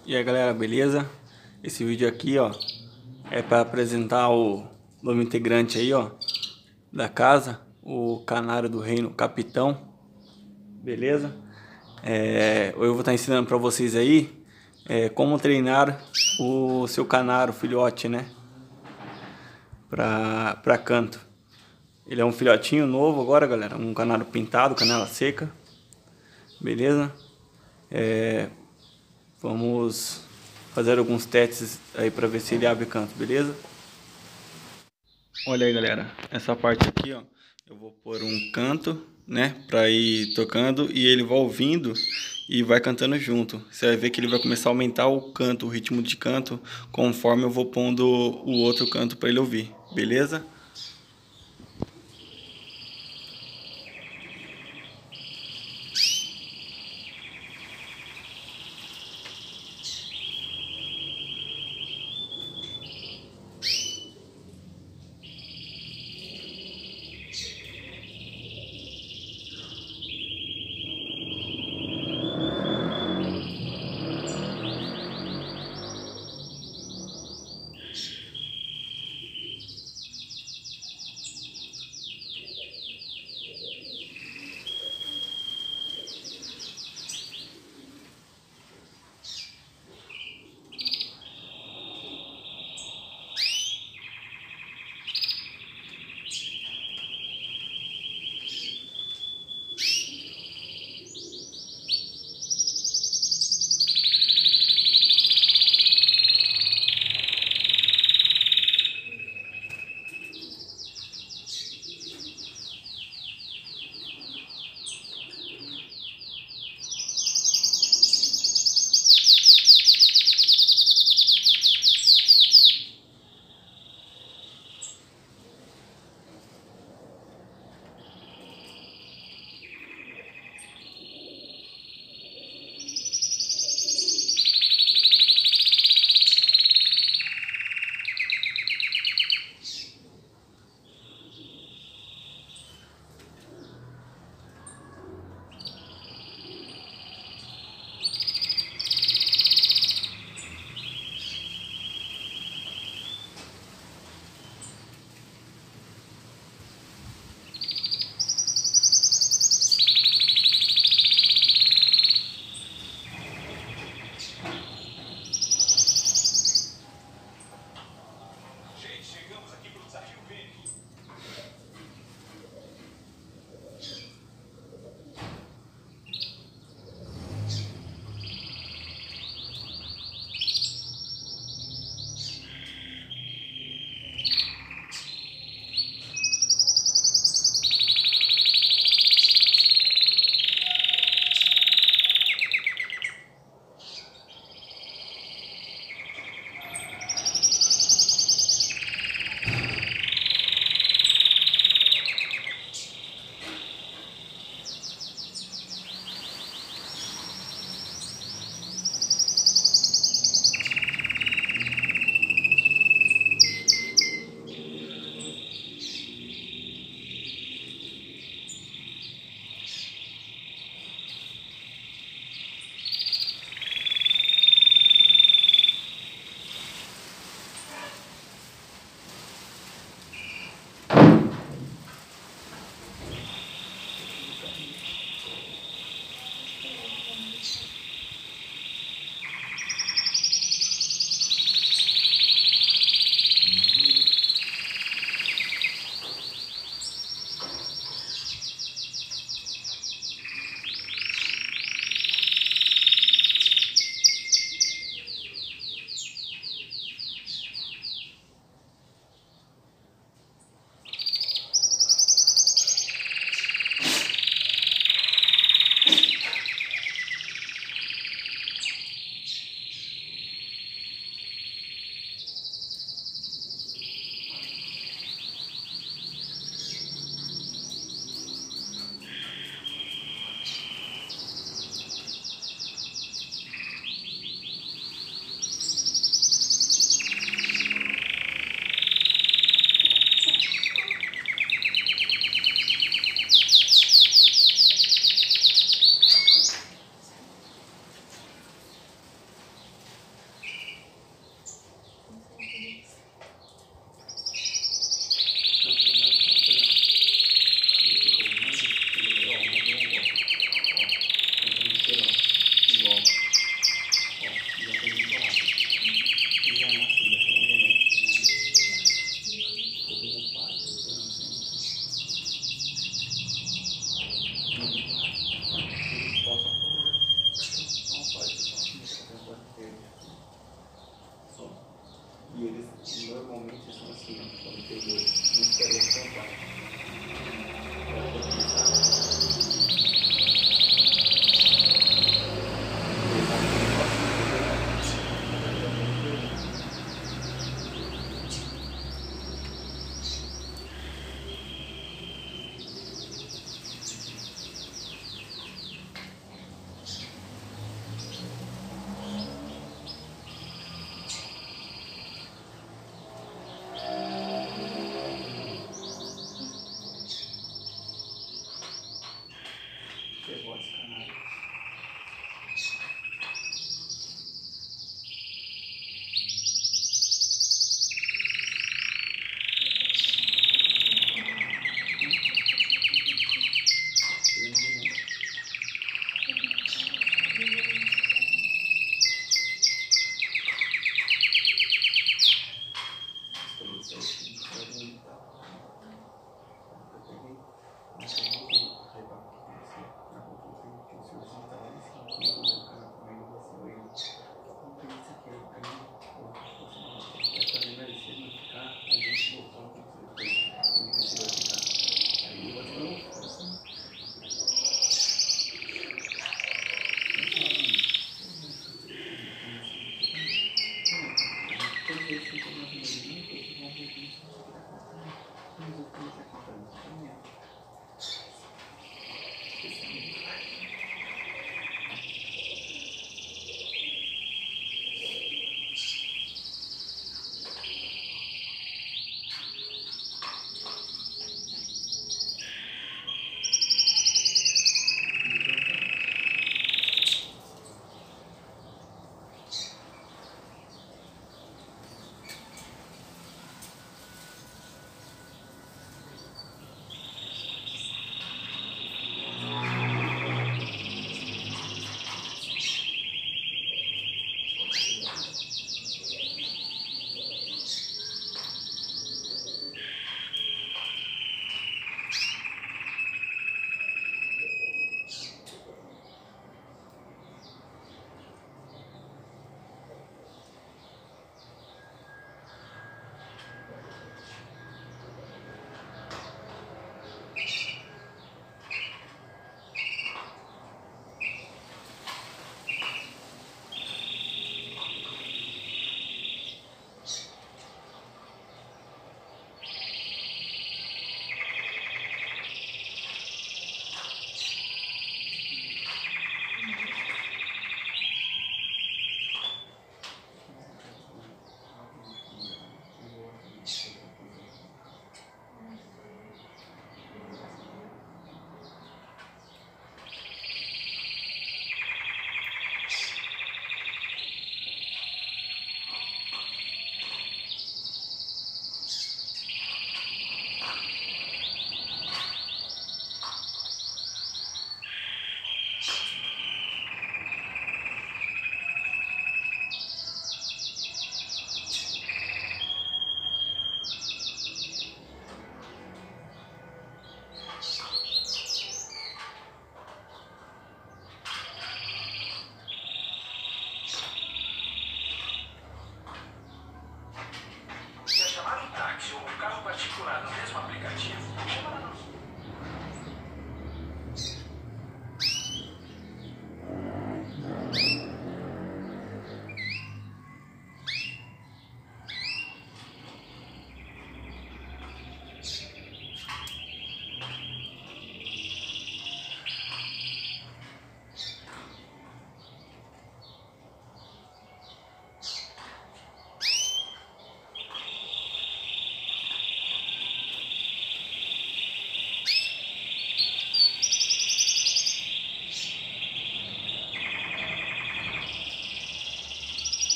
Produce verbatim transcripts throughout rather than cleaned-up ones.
E aí galera, beleza? Esse vídeo aqui, ó, é para apresentar o novo integrante aí, ó, da casa, o canário do reino Capitão, beleza? É, eu vou estar ensinando para vocês aí é, como treinar o seu canário, filhote, né? Pra, pra canto. Ele é um filhotinho novo agora, galera, um canário pintado, canela seca, beleza? É, vamos fazer alguns testes aí para ver se ele abre canto, beleza? Olha aí, galera, essa parte aqui, ó, eu vou pôr um canto, né, para ir tocando e ele vai ouvindo e vai cantando junto. Você vai ver que ele vai começar a aumentar o canto, o ritmo de canto, conforme eu vou pondo o outro canto para ele ouvir, beleza? E eles normalmente são assim, ó, quando tem dois, um quer levantar.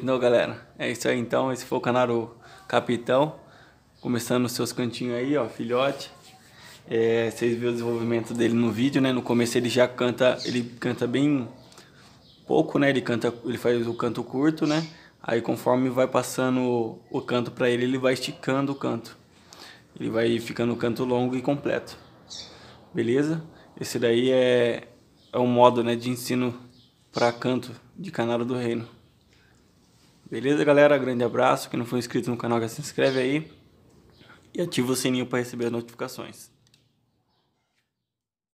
Não, galera, é isso aí então. Esse foi o Canário Capitão. Começando os seus cantinhos aí, ó, filhote. É, vocês viram o desenvolvimento dele no vídeo, né? No começo ele já canta, ele canta bem pouco, né? Ele canta, ele faz o canto curto, né? Aí conforme vai passando o, o canto pra ele, ele vai esticando o canto. Ele vai ficando o canto longo e completo. Beleza? Esse daí é, é um modo, né, de ensino para canto de Canário do Reino. Beleza, galera? Grande abraço. Quem não for inscrito no canal, já se inscreve aí. E ativa o sininho para receber as notificações.